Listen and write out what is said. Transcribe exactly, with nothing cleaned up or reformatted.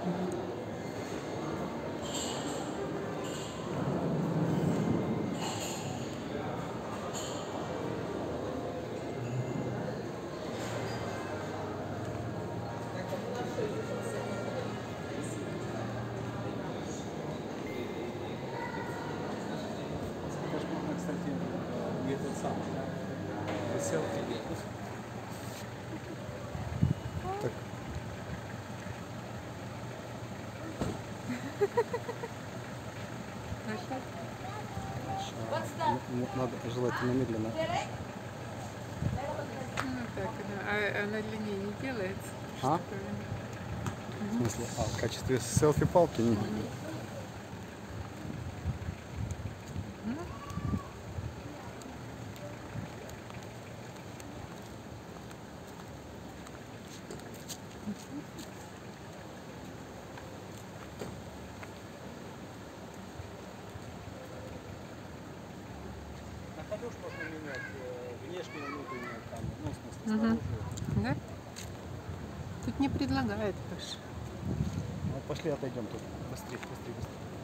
Так. Надо желательно медленно. Ну так, да. А она длиннее не делается? А? В смысле? А, в качестве селфи-палки? Не. На ходу ж можно менять внешнее, внутреннее, там, ну, в смысле, снаружи. Да? Тут не предлагает, Паша. Ну, пошли отойдем тут. Быстрее, быстрее, быстрее.